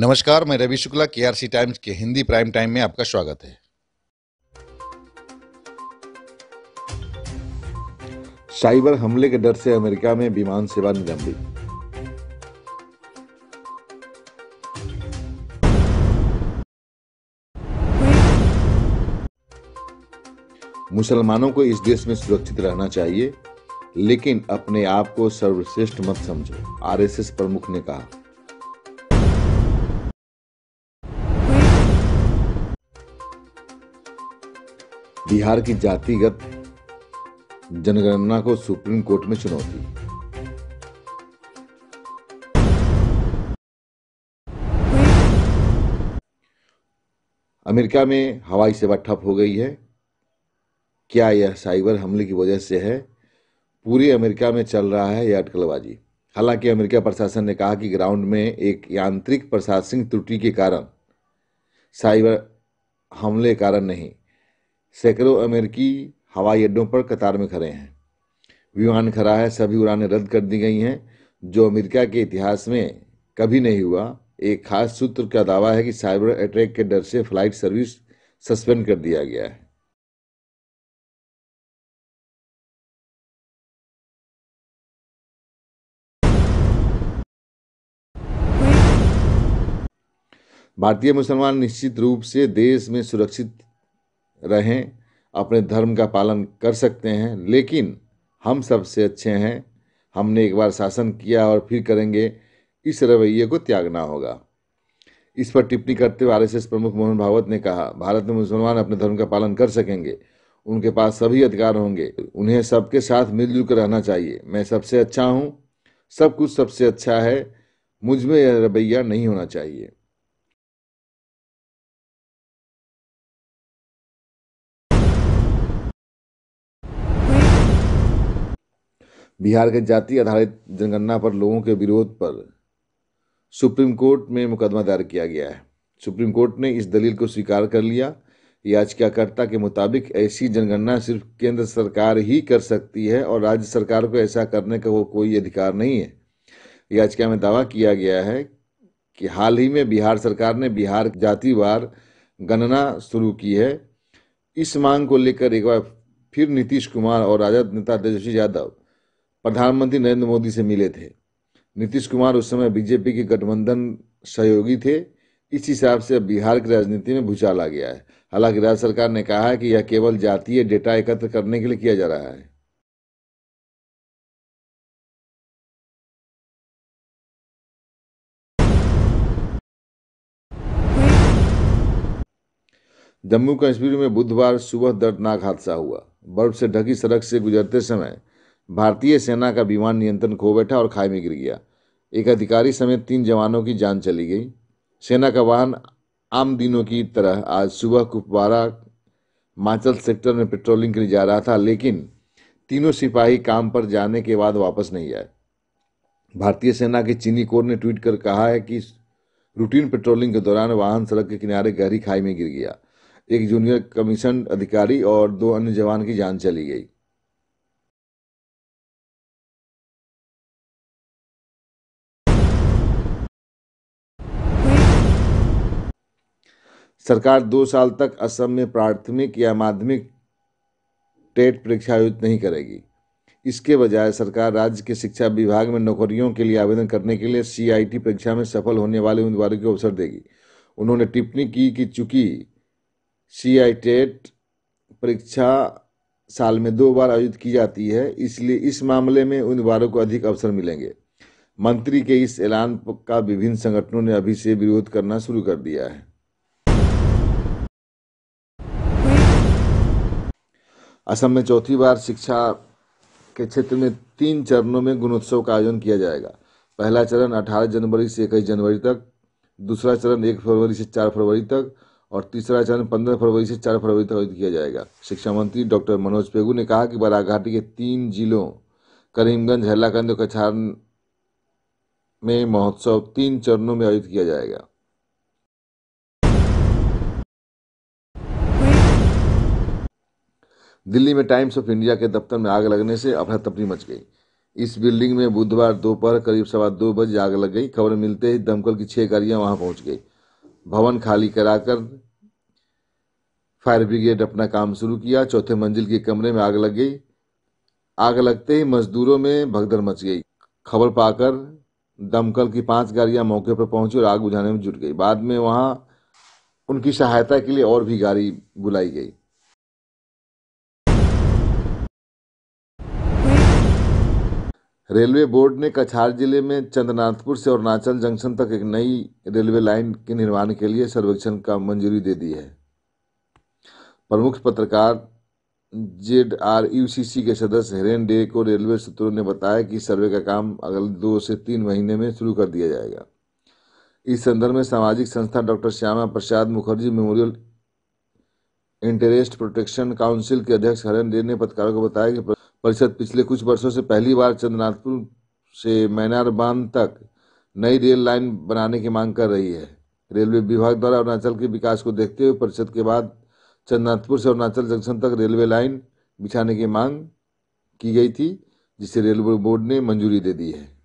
नमस्कार, मैं Ravi Shukla KRC times के हिंदी प्राइम टाइम में आपका स्वागत है। साइबर हमले के डर से अमेरिका में विमान सेवा निलंबित। मुसलमानों को इस देश में सुरक्षित रहना चाहिए, लेकिन अपने आप को सर्वश्रेष्ठ मत समझो, आरएसएस प्रमुख ने कहा। बिहार की जातिगत जनगणना को सुप्रीम कोर्ट में चुनौती। अमेरिका में हवाई सेवा ठप हो गई है। क्या यह साइबर हमले की वजह से है? पूरे अमेरिका में चल रहा है यह अटकलबाजी। हालांकि अमेरिका प्रशासन ने कहा कि ग्राउंड में एक यांत्रिक प्रशासनिक त्रुटि के कारण साइबर हमले कारण नहीं। सैकड़ों अमेरिकी हवाई अड्डों पर कतार में खड़े हैं। विमान खड़ा है, सभी उड़ानें रद्द कर दी गई हैं, जो अमेरिका के इतिहास में कभी नहीं हुआ। एक खास सूत्र का दावा है कि साइबर अटैक के डर से फ्लाइट सर्विस सस्पेंड कर दिया गया है। भारतीय मुसलमान निश्चित रूप से देश में सुरक्षित रहें, अपने धर्म का पालन कर सकते हैं, लेकिन हम सबसे अच्छे हैं। हमने एक बार शासन किया और फिर करेंगे, इस रवैये को त्यागना होगा। इस पर टिप्पणी करते हुए आरएसएस प्रमुख मोहन भागवत ने कहा, भारत में मुसलमान अपने धर्म का पालन कर सकेंगे, उनके पास सभी अधिकार होंगे, उन्हें सबके साथ मिलजुल कर रहना चाहिए। मैं सबसे अच्छा हूँ, सब कुछ सबसे अच्छा है, मुझ में यह रवैया नहीं होना चाहिए। बिहार के जाति आधारित जनगणना पर लोगों के विरोध पर सुप्रीम कोर्ट में मुकदमा दायर किया गया है। सुप्रीम कोर्ट ने इस दलील को स्वीकार कर लिया। याचिकाकर्ता के मुताबिक ऐसी जनगणना सिर्फ केंद्र सरकार ही कर सकती है और राज्य सरकार को ऐसा करने का कोई अधिकार नहीं है। याचिका में दावा किया गया है कि हाल ही में बिहार सरकार ने बिहार जातिवार गणना शुरू की है। इस मांग को लेकर एक बार फिर नीतीश कुमार और राजद नेता तेजस्वी यादव प्रधानमंत्री नरेंद्र मोदी से मिले थे। नीतीश कुमार उस समय बीजेपी के गठबंधन सहयोगी थे। इस हिसाब से अब बिहार की राजनीति में भूचाल आ गया है। हालांकि राज्य सरकार ने कहा है कि यह केवल जातीय डेटा एकत्र करने के लिए किया जा रहा है। जम्मू कश्मीर में बुधवार सुबह दर्दनाक हादसा हुआ। बर्फ से ढकी सड़क से गुजरते समय भारतीय सेना का विमान नियंत्रण खो बैठा और खाई में गिर गया। एक अधिकारी समेत 3 जवानों की जान चली गई। सेना का वाहन आम दिनों की तरह आज सुबह कुपवारा मांचल सेक्टर में पेट्रोलिंग के लिए जा रहा था, लेकिन तीनों सिपाही काम पर जाने के बाद वापस नहीं आए। भारतीय सेना के चीनी कोर ने ट्वीट कर कहा है कि रूटीन पेट्रोलिंग के दौरान वाहन सड़क के किनारे गहरी खाई में गिर गया। एक जूनियर कमीशन अधिकारी और 2 अन्य जवान की जान चली गई। सरकार 2 साल तक असम में प्राथमिक या माध्यमिक टेट परीक्षा आयोजित नहीं करेगी। इसके बजाय सरकार राज्य के शिक्षा विभाग में नौकरियों के लिए आवेदन करने के लिए सीआईटी परीक्षा में सफल होने वाले उम्मीदवारों को अवसर देगी। उन्होंने टिप्पणी की कि चूंकि सीआईटेट परीक्षा साल में 2 बार आयोजित की जाती है, इसलिए इस मामले में उम्मीदवारों को अधिक अवसर मिलेंगे। मंत्री के इस ऐलान का विभिन्न संगठनों ने अभी से विरोध करना शुरू कर दिया है। असम में चौथी बार शिक्षा के क्षेत्र में 3 चरणों में गुणोत्सव का आयोजन किया जाएगा। पहला चरण 18 जनवरी से 21 जनवरी तक, दूसरा चरण 1 फरवरी से 4 फरवरी तक और तीसरा चरण 15 फरवरी से 4 फरवरी तक आयोजित किया जाएगा। शिक्षा मंत्री डॉक्टर मनोज पेगू ने कहा कि बाराघाटी के 3 जिलों करीमगंज, हैलाकंद और कछार में महोत्सव 3 चरणों में आयोजित किया जाएगा। दिल्ली में टाइम्स ऑफ इंडिया के दफ्तर में आग लगने से अफरा तफरी मच गई। इस बिल्डिंग में बुधवार दोपहर करीब 2:15 आग लग गई। खबर मिलते ही दमकल की 6 गाड़ियां वहां पहुंच गई। भवन खाली कराकर फायर ब्रिगेड अपना काम शुरू किया। चौथे मंजिल के कमरे में आग लग गई। आग लगते ही मजदूरों में भगदड़ मच गई। खबर पाकर दमकल की 5 गाड़ियां मौके पर पहुंची और आग बुझाने में जुट गई। बाद में वहां उनकी सहायता के लिए और भी गाड़ी बुलाई गई। रेलवे बोर्ड ने कछार जिले में चंद्रनाथपुर से अरुणाचल जंक्शन तक एक नई रेलवे लाइन के निर्माण के लिए सर्वेक्षण का मंजूरी दे दी है। प्रमुख पत्रकार ZRUCC के सदस्य हेरेन डे को रेलवे सूत्रों ने बताया कि सर्वे का काम अगले 2 से 3 महीने में शुरू कर दिया जाएगा। इस संदर्भ में सामाजिक संस्था doctor Shyama Prasad Mukherjee memorial interest protection council के अध्यक्ष हेरेन डे ने पत्रकारों को बताया कि परिषद पिछले कुछ वर्षों से पहली बार चंद्रनाथपुर से मैनार बांध तक नई रेल लाइन बनाने की मांग कर रही है। रेलवे विभाग द्वारा अरुणाचल के विकास को देखते हुए परिषद के बाद चंद्रनाथपुर से अरुणाचल जंक्शन तक रेलवे लाइन बिछाने की मांग की गई थी, जिसे रेलवे बोर्ड ने मंजूरी दे दी है।